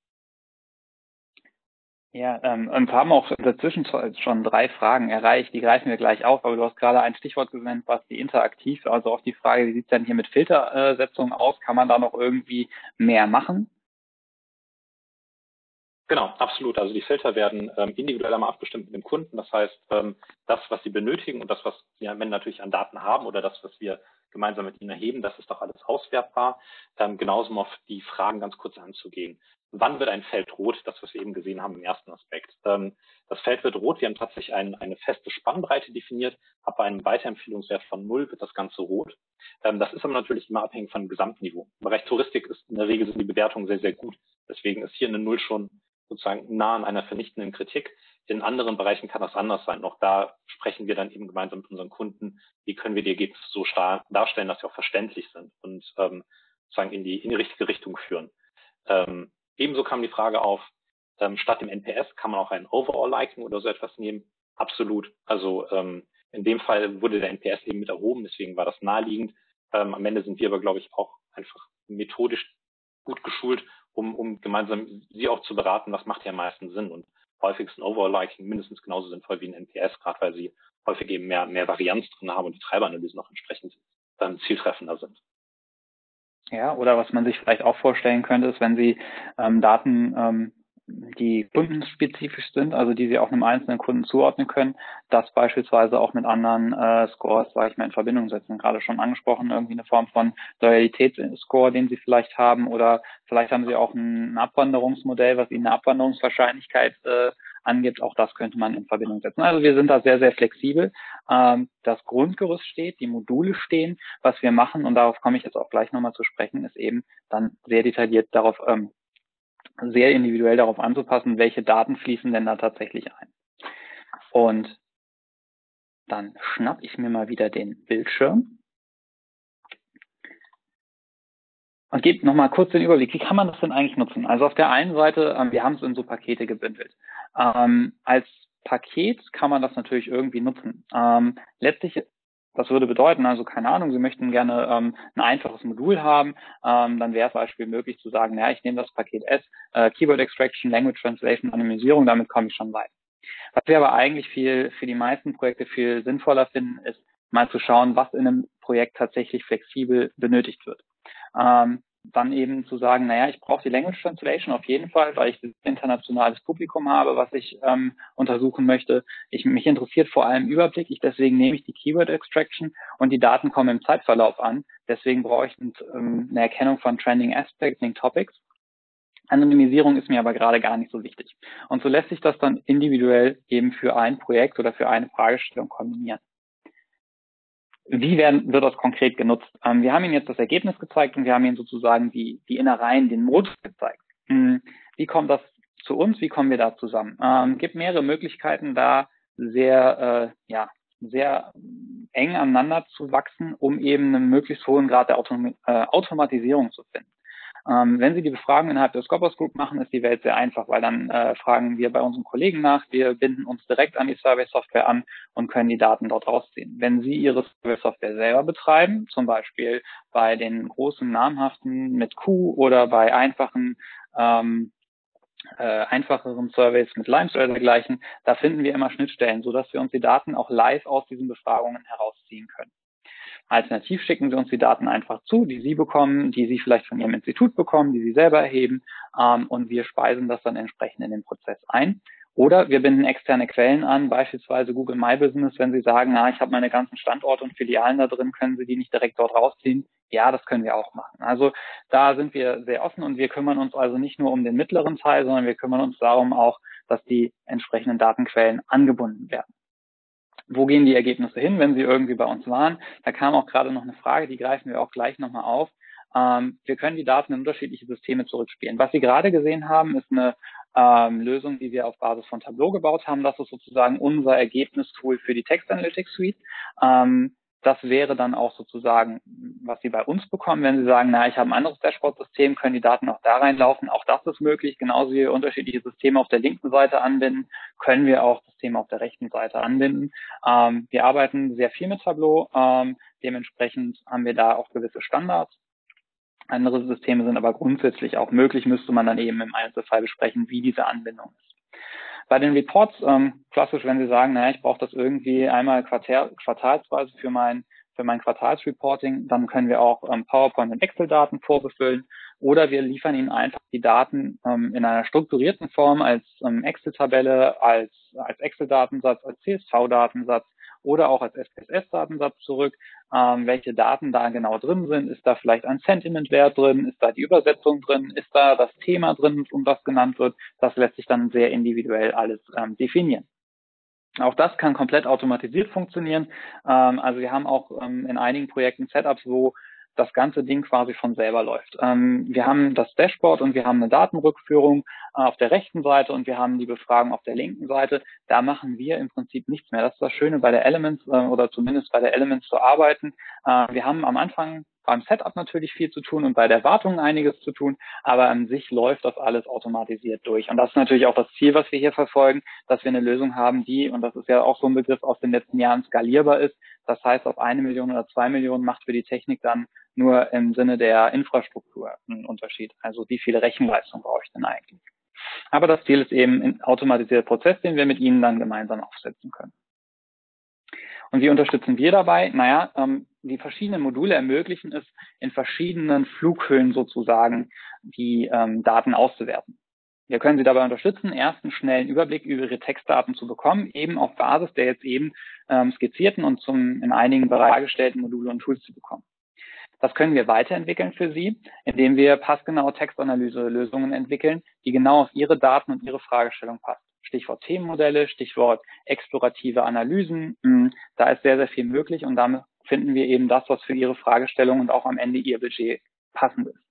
Ja, ähm, uns haben auch in der Zwischenzeit schon drei Fragen erreicht, die greifen wir gleich auf, aber du hast gerade ein Stichwort genannt, was die interaktiv, also auch die Frage, wie sieht es denn hier mit Filtersetzungen aus? Kann man da noch irgendwie mehr machen? Genau, absolut. Also die Filter werden ähm, individuell einmal abgestimmt mit dem Kunden. Das heißt, ähm, das, was sie benötigen und das, was sie am Ende natürlich an Daten haben oder das, was wir gemeinsam mit ihnen erheben, das ist doch alles auswertbar. Ähm, genauso um auf die Fragen ganz kurz anzugehen. Wann wird ein Feld rot? Das, was wir eben gesehen haben im ersten Aspekt. Ähm, das Feld wird rot. Wir haben tatsächlich ein, eine feste Spannbreite definiert. Ab einem Weiterempfehlungswert von null wird das Ganze rot. Ähm, das ist aber natürlich immer abhängig von dem Gesamtniveau. Im Bereich Touristik ist in der Regel sind die Bewertungen sehr, sehr gut. Deswegen ist hier eine Null schon sozusagen nah an einer vernichtenden Kritik. In anderen Bereichen kann das anders sein. Auch da sprechen wir dann eben gemeinsam mit unseren Kunden, wie können wir die Ergebnisse so darstellen, dass sie auch verständlich sind und ähm, sozusagen in die, in die richtige Richtung führen. Ähm, ebenso kam die Frage auf, ähm, statt dem N P S kann man auch ein Overall-Liking oder so etwas nehmen. Absolut. Also ähm, in dem Fall wurde der N P S eben mit erhoben, deswegen war das naheliegend. Ähm, am Ende sind wir aber, glaube ich, auch einfach methodisch gut geschult, um, um gemeinsam sie auch zu beraten, was macht hier am meisten Sinn. Und häufig ist ein Overall-Liking mindestens genauso sinnvoll wie ein N P S, gerade weil sie häufig eben mehr, mehr Varianz drin haben und die Treiberanalysen auch entsprechend ähm, zieltreffender sind. Ja, oder was man sich vielleicht auch vorstellen könnte, ist, wenn Sie ähm, Daten ähm, die kundenspezifisch sind, also die Sie auch einem einzelnen Kunden zuordnen können, das beispielsweise auch mit anderen äh, Scores, sage ich mal, in Verbindung setzen. Gerade schon angesprochen, irgendwie eine Form von Loyalitätsscore, den Sie vielleicht haben, oder vielleicht haben Sie auch ein Abwanderungsmodell, was Ihnen eine Abwanderungswahrscheinlichkeit äh, angibt. Auch das könnte man in Verbindung setzen. Also wir sind da sehr, sehr flexibel. Ähm, das Grundgerüst steht, die Module stehen. Was wir machen, und darauf komme ich jetzt auch gleich nochmal zu sprechen, ist eben dann sehr detailliert darauf ähm, sehr individuell darauf anzupassen, welche Daten fließen denn da tatsächlich ein. Und dann schnapp ich mir mal wieder den Bildschirm und gebe nochmal kurz den Überblick. Wie kann man das denn eigentlich nutzen? Also auf der einen Seite, ähm, wir haben es in so Pakete gebündelt. Ähm, als Paket kann man das natürlich irgendwie nutzen. Ähm, letztlich, das würde bedeuten, also keine Ahnung, Sie möchten gerne ähm, ein einfaches Modul haben, ähm, dann wäre es zum Beispiel möglich zu sagen, naja, ich nehme das Paket S, äh, Keyword Extraction, Language Translation, Anonymisierung, damit komme ich schon weit. Was wir aber eigentlich viel für die meisten Projekte viel sinnvoller finden, ist mal zu schauen, was in einem Projekt tatsächlich flexibel benötigt wird. Ähm, dann eben zu sagen, naja, ich brauche die Language Translation auf jeden Fall, weil ich ein internationales Publikum habe, was ich ähm, untersuchen möchte. Ich, mich interessiert vor allem Überblick, ich, deswegen nehme ich die Keyword Extraction und die Daten kommen im Zeitverlauf an. Deswegen brauche ich ein, ähm, eine Erkennung von Trending Aspects, Trending Topics. Anonymisierung ist mir aber gerade gar nicht so wichtig. Und so lässt sich das dann individuell eben für ein Projekt oder für eine Fragestellung kombinieren. Wie werden, wird das konkret genutzt? Ähm, wir haben Ihnen jetzt das Ergebnis gezeigt und wir haben Ihnen sozusagen die, die Innereien, den Modus gezeigt. Hm, wie kommt das zu uns? Wie kommen wir da zusammen? Ähm, gibt mehrere Möglichkeiten, da sehr, äh, ja, sehr eng aneinander zu wachsen, um eben einen möglichst hohen Grad der Autom äh, Automatisierung zu finden. Ähm, wenn Sie die Befragung innerhalb der Scopus Group machen, ist die Welt sehr einfach, weil dann äh, fragen wir bei unseren Kollegen nach, wir binden uns direkt an die Survey-Software an und können die Daten dort rausziehen. Wenn Sie Ihre Survey-Software selber betreiben, zum Beispiel bei den großen namhaften mit Q oder bei einfachen ähm, äh, einfacheren Surveys mit Limestone oder dergleichen, da finden wir immer Schnittstellen, sodass wir uns die Daten auch live aus diesen Befragungen herausziehen können. Alternativ schicken Sie uns die Daten einfach zu, die Sie bekommen, die Sie vielleicht von Ihrem Institut bekommen, die Sie selber erheben, ähm, und wir speisen das dann entsprechend in den Prozess ein. Oder wir binden externe Quellen an, beispielsweise Google My Business, wenn Sie sagen, na, ich habe meine ganzen Standorte und Filialen da drin, können Sie die nicht direkt dort rausziehen? Ja, das können wir auch machen. Also da sind wir sehr offen und wir kümmern uns also nicht nur um den mittleren Teil, sondern wir kümmern uns darum auch, dass die entsprechenden Datenquellen angebunden werden. Wo gehen die Ergebnisse hin, wenn sie irgendwie bei uns waren? Da kam auch gerade noch eine Frage, die greifen wir auch gleich nochmal auf. Ähm, wir können die Daten in unterschiedliche Systeme zurückspielen. Was Sie gerade gesehen haben, ist eine ähm, Lösung, die wir auf Basis von Tableau gebaut haben. Das ist sozusagen unser Ergebnistool für die Text Analytics Suite. Ähm, das wäre dann auch sozusagen, was Sie bei uns bekommen, wenn Sie sagen, na, ich habe ein anderes Dashboard-System, können die Daten auch da reinlaufen. Auch das ist möglich. Genauso wie wir unterschiedliche Systeme auf der linken Seite anbinden, können wir auch Systeme auf der rechten Seite anbinden. Ähm, wir arbeiten sehr viel mit Tableau. Ähm, dementsprechend haben wir da auch gewisse Standards. Andere Systeme sind aber grundsätzlich auch möglich, müsste man dann eben im Einzelfall besprechen, wie diese Anbindung ist. Bei den Reports, ähm, klassisch, wenn Sie sagen, naja, ich brauche das irgendwie einmal quartal, quartalsweise für mein, für mein Quartalsreporting, dann können wir auch ähm, PowerPoint und Excel-Daten vorbefüllen oder wir liefern Ihnen einfach die Daten ähm, in einer strukturierten Form als ähm, Excel-Tabelle, als, als Excel-Datensatz, als C S V-Datensatz oder auch als S P S S-Datensatz zurück, ähm, welche Daten da genau drin sind. Ist da vielleicht ein Sentiment-Wert drin? Ist da die Übersetzung drin? Ist da das Thema drin, um das genannt wird? Das lässt sich dann sehr individuell alles ähm, definieren. Auch das kann komplett automatisiert funktionieren. Ähm, also wir haben auch ähm, in einigen Projekten Setups, wo das ganze Ding quasi von selber läuft. Ähm, wir haben das Dashboard und wir haben eine Datenrückführung äh, auf der rechten Seite und wir haben die Befragung auf der linken Seite. Da machen wir im Prinzip nichts mehr. Das ist das Schöne bei der Elements äh, oder zumindest bei der Elements zu arbeiten. Äh, wir haben am Anfang beim Setup natürlich viel zu tun und bei der Wartung einiges zu tun, aber an sich läuft das alles automatisiert durch. Und das ist natürlich auch das Ziel, was wir hier verfolgen, dass wir eine Lösung haben, die, und das ist ja auch so ein Begriff aus den letzten Jahren, skalierbar ist. Das heißt, auf eine Million oder zwei Millionen macht für die Technik dann nur im Sinne der Infrastruktur einen Unterschied. Also wie viel Rechenleistung brauche ich denn eigentlich? Aber das Ziel ist eben ein automatisierter Prozess, den wir mit Ihnen dann gemeinsam aufsetzen können. Und wie unterstützen wir dabei? Naja, ähm, die verschiedenen Module ermöglichen es, in verschiedenen Flughöhen sozusagen die ähm, Daten auszuwerten. Wir können Sie dabei unterstützen, erst einen schnellen Überblick über Ihre Textdaten zu bekommen, eben auf Basis der jetzt eben ähm, skizzierten und zum in einigen Bereichen gestellten Module und Tools zu bekommen. Das können wir weiterentwickeln für Sie, indem wir passgenaue Textanalyse-Lösungen entwickeln, die genau auf Ihre Daten und Ihre Fragestellung passen. Stichwort Themenmodelle, Stichwort explorative Analysen. Da ist sehr, sehr viel möglich und damit finden wir eben das, was für Ihre Fragestellung und auch am Ende Ihr Budget passend ist.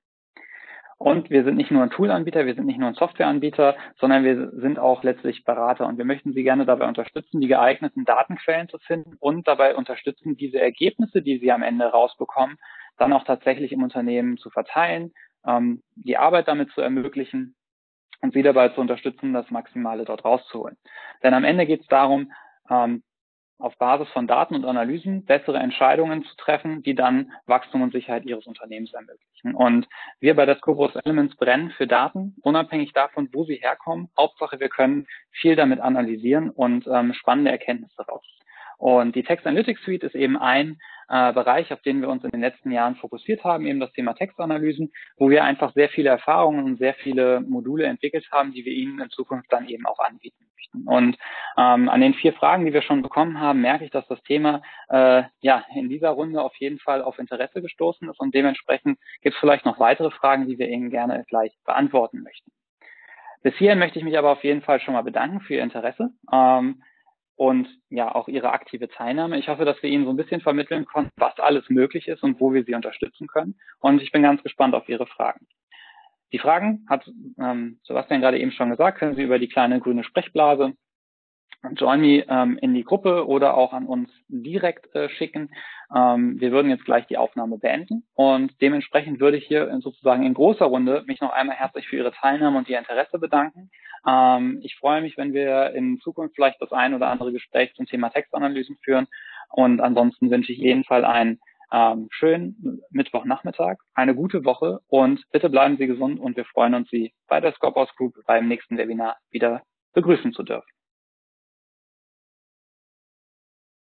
Und wir sind nicht nur ein Toolanbieter, wir sind nicht nur ein Softwareanbieter, sondern wir sind auch letztlich Berater. Und wir möchten Sie gerne dabei unterstützen, die geeigneten Datenquellen zu finden und dabei unterstützen, diese Ergebnisse, die Sie am Ende rausbekommen, dann auch tatsächlich im Unternehmen zu verteilen, ähm, die Arbeit damit zu ermöglichen und Sie dabei zu unterstützen, das Maximale dort rauszuholen. Denn am Ende geht es darum, ähm, auf Basis von Daten und Analysen bessere Entscheidungen zu treffen, die dann Wachstum und Sicherheit Ihres Unternehmens ermöglichen. Und wir bei der Scopus Elements brennen für Daten, unabhängig davon, wo sie herkommen. Hauptsache, wir können viel damit analysieren und ähm, spannende Erkenntnisse raus. Und die Text Analytics Suite ist eben ein äh, Bereich, auf den wir uns in den letzten Jahren fokussiert haben, eben das Thema Textanalysen, wo wir einfach sehr viele Erfahrungen und sehr viele Module entwickelt haben, die wir Ihnen in Zukunft dann eben auch anbieten möchten. Und ähm, an den vier Fragen, die wir schon bekommen haben, merke ich, dass das Thema äh, ja in dieser Runde auf jeden Fall auf Interesse gestoßen ist und dementsprechend gibt es vielleicht noch weitere Fragen, die wir Ihnen gerne gleich beantworten möchten. Bis hierhin möchte ich mich aber auf jeden Fall schon mal bedanken für Ihr Interesse. Ähm, und ja auch Ihre aktive Teilnahme. Ich hoffe, dass wir Ihnen so ein bisschen vermitteln konnten, was alles möglich ist und wo wir Sie unterstützen können. Und ich bin ganz gespannt auf Ihre Fragen. Die Fragen, hat ähm, Sebastian gerade eben schon gesagt, können Sie über die kleine grüne Sprechblase Join Me ähm, in die Gruppe oder auch an uns direkt äh, schicken. Ähm, wir würden jetzt gleich die Aufnahme beenden und dementsprechend würde ich hier sozusagen in großer Runde mich noch einmal herzlich für Ihre Teilnahme und Ihr Interesse bedanken. Ähm, ich freue mich, wenn wir in Zukunft vielleicht das ein oder andere Gespräch zum Thema Textanalysen führen und ansonsten wünsche ich jedenfalls einen ähm, schönen Mittwochnachmittag, eine gute Woche und bitte bleiben Sie gesund und wir freuen uns, Sie bei der Scopus Group beim nächsten Webinar wieder begrüßen zu dürfen.